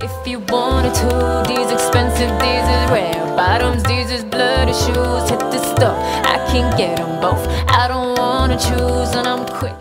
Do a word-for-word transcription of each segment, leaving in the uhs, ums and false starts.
If you wanted to, these expensive, these is rare bottoms, these is bloody shoes. Hit the store, I can get them both. I don't wanna choose and I'm quick.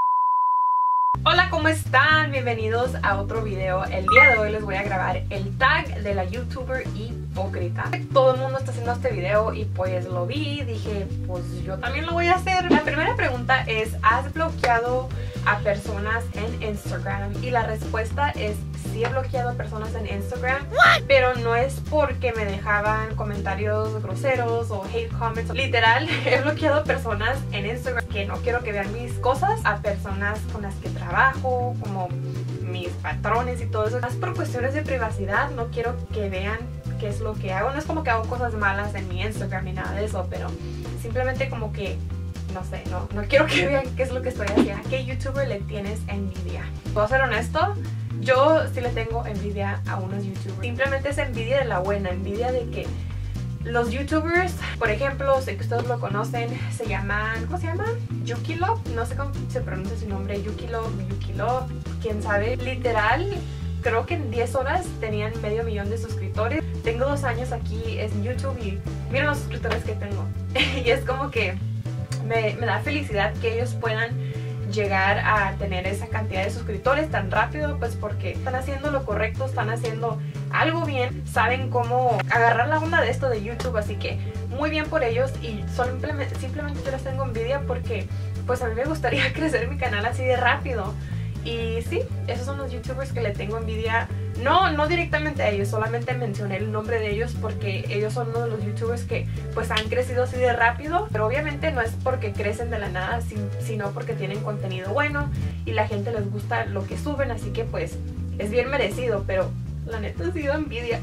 Hola, ¿cómo están? Bienvenidos a otro video. El día de hoy les voy a grabar el tag de la youtuber hipócrita. Todo el mundo está haciendo este video y pues lo vi, dije pues yo también lo voy a hacer. La primera pregunta es, ¿has bloqueado a personas en Instagram? Y la respuesta es sí, he bloqueado a personas en Instagram. What? Pero no es porque me dejaban comentarios groseros o hate comments. Literal, he bloqueado a personas en Instagram que no quiero que vean mis cosas, a personas con las que trabajo, como mis patrones y todo eso. Más por cuestiones de privacidad, no quiero que vean qué es lo que hago. No es como que hago cosas malas en mi Instagram ni nada de eso, pero simplemente como que no sé, no, no quiero que vean qué es lo que estoy haciendo. ¿A qué youtuber le tienes envidia? ¿Puedo ser honesto? Yo sí le tengo envidia a unos youtubers. Simplemente es envidia de la buena, envidia de que los youtubers, por ejemplo, sé que ustedes lo conocen, se llaman, ¿cómo se llaman? Yukilov, no sé cómo se pronuncia su nombre, Yukilov, Yukilov, quién sabe. Literal, creo que en diez horas tenían medio millón de suscriptores. Tengo dos años aquí en YouTube y miren los suscriptores que tengo. Y es como que me, me da felicidad que ellos puedan llegar a tener esa cantidad de suscriptores tan rápido, pues porque están haciendo lo correcto, están haciendo algo bien, saben cómo agarrar la onda de esto de YouTube, así que muy bien por ellos. Y simplemente, simplemente yo les tengo envidia porque pues a mí me gustaría crecer mi canal así de rápido. Y sí, esos son los youtubers que le tengo envidia. No, no directamente a ellos, solamente mencioné el nombre de ellos porque ellos son uno de los youtubers que pues han crecido así de rápido. Pero obviamente no es porque crecen de la nada, sino porque tienen contenido bueno y la gente les gusta lo que suben, así que pues es bien merecido. Pero la neta sí da envidia.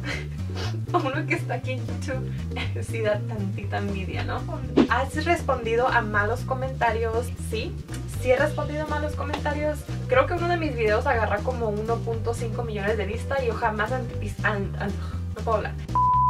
A uno que está aquí en YouTube sí da tantita envidia, ¿no? ¿Has respondido a malos comentarios? Sí, sí he respondido a malos comentarios. Creo que uno de mis videos agarra como uno punto cinco millones de vistas y yo jamás anticipaba, an, an, no puedo hablar.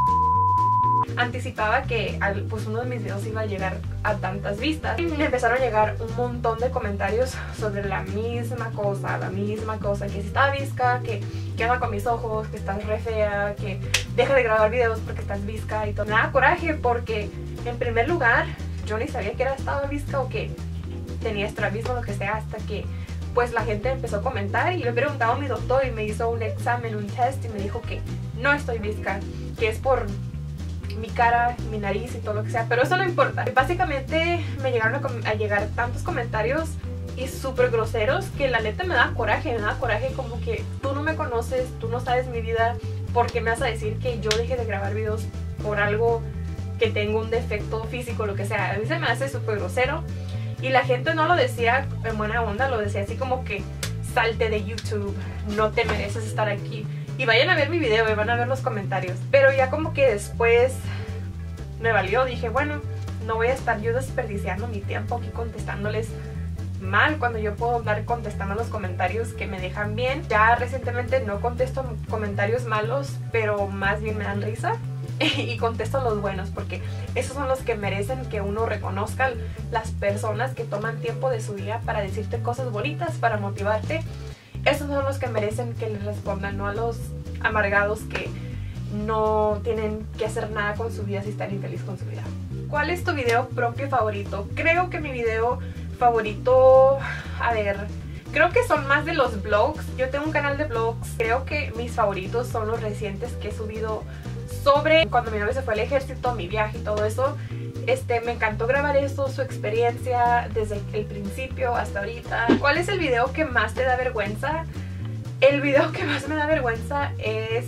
anticipaba que pues uno de mis videos iba a llegar a tantas vistas. Y me empezaron a llegar un montón de comentarios sobre la misma cosa, la misma cosa, que si estaba visca, que qué onda con mis ojos, que estás re fea, que deja de grabar videos porque estás visca y todo. Me daba coraje porque en primer lugar yo ni sabía que era estaba visca o que tenía estrabismo o lo que sea, hasta que pues la gente empezó a comentar y le preguntaba a mi doctor y me hizo un examen, un test y me dijo que no estoy visca, que es por mi cara, mi nariz y todo lo que sea, pero eso no importa. Básicamente me llegaron a, a llegar tantos comentarios y súper groseros que la neta me da coraje, me da coraje como que tú no me conoces, tú no sabes mi vida, ¿por qué me vas a decir que yo deje de grabar videos por algo que tengo un defecto físico, lo que sea? A mí se me hace súper grosero. Y la gente no lo decía en buena onda, lo decía así como que salte de YouTube, no te mereces estar aquí. Y vayan a ver mi video y van a ver los comentarios. Pero ya como que después me valió, dije bueno, no voy a estar yo desperdiciando mi tiempo aquí contestándoles mal cuando yo puedo andar contestando los comentarios que me dejan bien. Ya recientemente no contesto comentarios malos, pero más bien me dan risa. Y contesto los buenos porque esos son los que merecen que uno reconozca, las personas que toman tiempo de su día para decirte cosas bonitas, para motivarte. Esos son los que merecen que les respondan, no a los amargados que no tienen que hacer nada con su vida si están infelices con su vida. ¿Cuál es tu video propio favorito? Creo que mi video favorito, a ver, creo que son más de los vlogs. Yo tengo un canal de vlogs. Creo que mis favoritos son los recientes que he subido sobre cuando mi novio se fue al ejército, mi viaje y todo eso. Este, me encantó grabar eso, su experiencia desde el principio hasta ahorita. ¿Cuál es el video que más te da vergüenza? El video que más me da vergüenza es...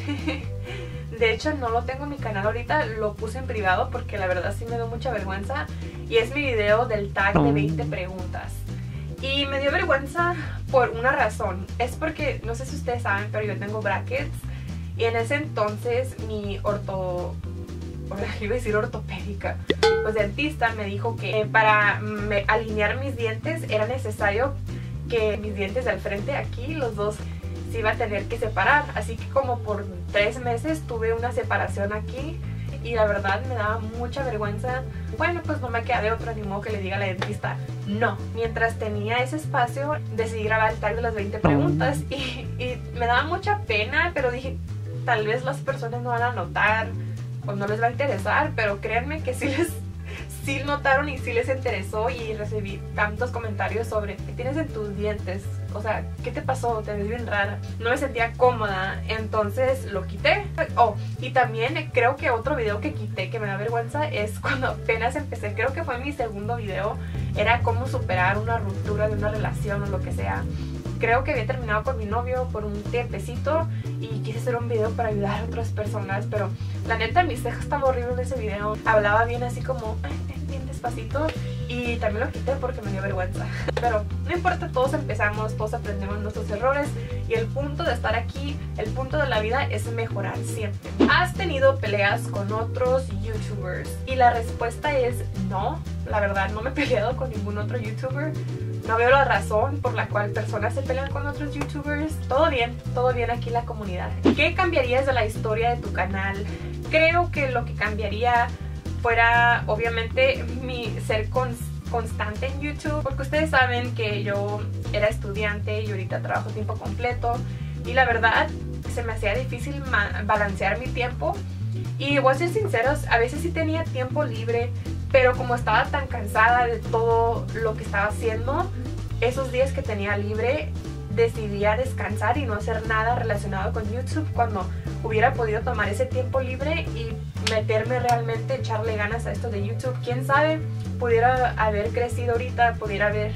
de hecho no lo tengo en mi canal ahorita, lo puse en privado porque la verdad sí me da mucha vergüenza. Y es mi video del tag de veinte preguntas. Y me dio vergüenza por una razón. Es porque, no sé si ustedes saben, pero yo tengo brackets. Y en ese entonces mi orto... iba a decir ortopédica, pues dentista me dijo que para me, alinear mis dientes era necesario que mis dientes del frente aquí, los dos, se iba a tener que separar. Así que como por tres meses tuve una separación aquí y la verdad me daba mucha vergüenza. Bueno, pues no me queda de otro, ni modo que le diga a la dentista no. Mientras tenía ese espacio decidí grabar el tag de las veinte preguntas y, y me daba mucha pena, pero dije, tal vez las personas no van a notar o no les va a interesar, pero créanme que sí les sí notaron y sí les interesó, y recibí tantos comentarios sobre ¿qué tienes en tus dientes? O sea, ¿qué te pasó? Te ves bien rara. No me sentía cómoda, entonces lo quité. Oh, y también creo que otro video que quité que me da vergüenza es cuando apenas empecé, creo que fue mi segundo video, era cómo superar una ruptura de una relación o lo que sea. Creo que había terminado con mi novio por un tiempecito y quise hacer un video para ayudar a otras personas, pero la neta mis cejas estaban horribles en ese video. Hablaba bien así como bien despacito y también lo quité porque me dio vergüenza. Pero no importa, todos empezamos, todos aprendemos nuestros errores y el punto de estar aquí, el punto de la vida es mejorar siempre. ¿Has tenido peleas con otros youtubers? Y la respuesta es no. La verdad no me he peleado con ningún otro youtuber. No veo la razón por la cual personas se pelean con otros youtubers. Todo bien, todo bien aquí en la comunidad. ¿Qué cambiarías de la historia de tu canal? Creo que lo que cambiaría fuera obviamente mi ser con, constante en YouTube, porque ustedes saben que yo era estudiante y ahorita trabajo tiempo completo y la verdad se me hacía difícil balancear mi tiempo. Y voy a ser sinceros, a veces sí tenía tiempo libre, pero como estaba tan cansada de todo lo que estaba haciendo, esos días que tenía libre decidía descansar y no hacer nada relacionado con YouTube, cuando hubiera podido tomar ese tiempo libre y meterme realmente, echarle ganas a esto de YouTube. Quién sabe, pudiera haber crecido ahorita, pudiera haber,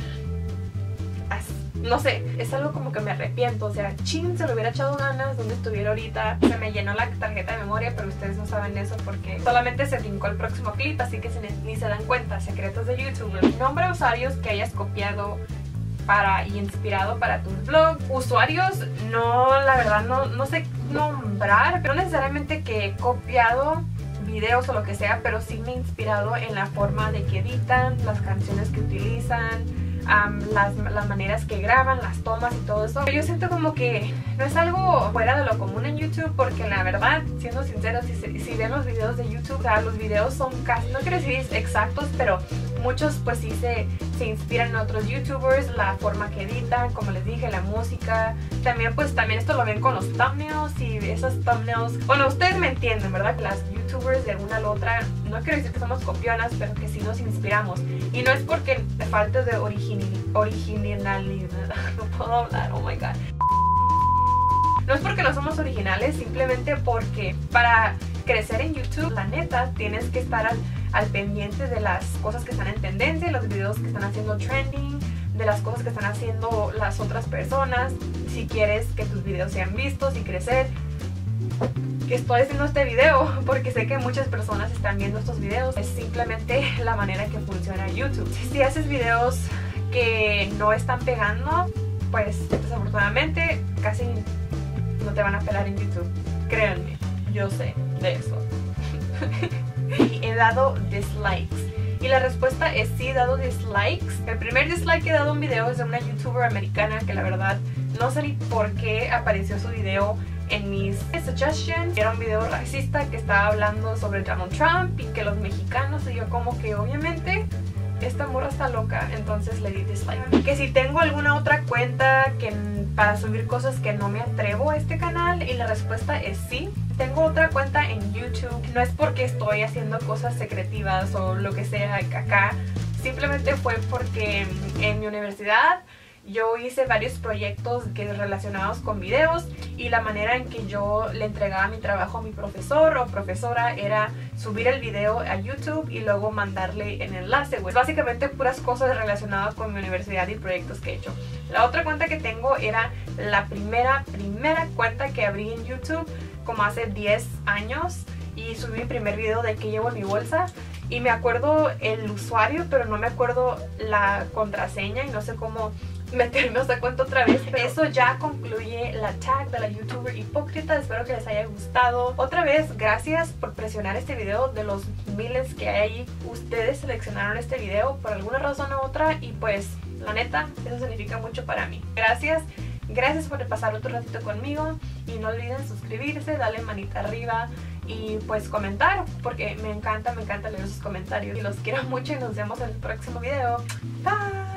no sé, es algo como que me arrepiento. O sea, chin, se lo hubiera echado ganas donde estuviera ahorita. Se me llenó la tarjeta de memoria, pero ustedes no saben eso porque solamente se brincó el próximo clip, así que se, ni se dan cuenta. Secretos de YouTube. Nombra usuarios que hayas copiado para y inspirado para tus vlogs. Usuarios, no, la verdad no, no sé nombrar, pero no necesariamente que he copiado videos o lo que sea, pero sí me he inspirado en la forma de que editan, las canciones que utilizan, um, las, las maneras que graban, las tomas y todo eso. Yo siento como que no es algo fuera de lo común en YouTube, porque la verdad, siendo sinceros, si, si ven los videos de YouTube, o sea, los videos son casi, no quiero decir exactos, pero muchos pues sí se, se inspiran en otros youtubers, la forma que editan, como les dije, la música. También pues también esto lo ven con los thumbnails y esos thumbnails. Bueno, ustedes me entienden, ¿verdad? Que las youtubers de una a la otra, no quiero decir que somos copionas, pero que sí nos inspiramos. Y no es porque te falte de origin originalidad. No puedo hablar, oh my god. No es porque no somos originales, simplemente porque para crecer en YouTube, la neta, tienes que estar al, al pendiente de las cosas que están en tendencia, los videos que están haciendo trending, de las cosas que están haciendo las otras personas, si quieres que tus videos sean vistos y crecer. Que estoy haciendo este video porque sé que muchas personas están viendo estos videos, es simplemente la manera que funciona YouTube. Si haces videos que no están pegando, pues desafortunadamente casi no te van a pelar en YouTube. Créanme, yo sé de eso. Y he dado dislikes. Y la respuesta es sí, he dado dislikes. El primer dislike que he dado a un video es de una youtuber americana que la verdad no sé ni por qué apareció su video en mis suggestions. Era un video racista que estaba hablando sobre Donald Trump y que los mexicanos, y yo como que obviamente esta morra está loca, entonces le di dislike. Que si tengo alguna otra cuenta que para subir cosas que no me atrevo a este canal, y la respuesta es sí. Tengo otra cuenta en YouTube, no es porque estoy haciendo cosas secretivas o lo que sea acá, simplemente fue porque en mi universidad yo hice varios proyectos que relacionados con videos, y la manera en que yo le entregaba mi trabajo a mi profesor o profesora era subir el video a YouTube y luego mandarle el enlace. Pues básicamente puras cosas relacionadas con mi universidad y proyectos que he hecho. La otra cuenta que tengo era la primera, primera cuenta que abrí en YouTube como hace diez años, y subí mi primer video de qué llevo en mi bolsa. Y me acuerdo el usuario, pero no me acuerdo la contraseña y no sé cómo meterme a esa cuenta otra vez. Pero eso ya concluye la tag de la youtuber hipócrita. Espero que les haya gustado. Otra vez, gracias por presionar este video. De los miles que hay ahí, ustedes seleccionaron este video por alguna razón u otra, y pues la neta, eso significa mucho para mí. Gracias. Gracias por pasar otro ratito conmigo y no olviden suscribirse, darle manita arriba y pues comentar, porque me encanta, me encanta leer sus comentarios y los quiero mucho y nos vemos en el próximo video. Bye.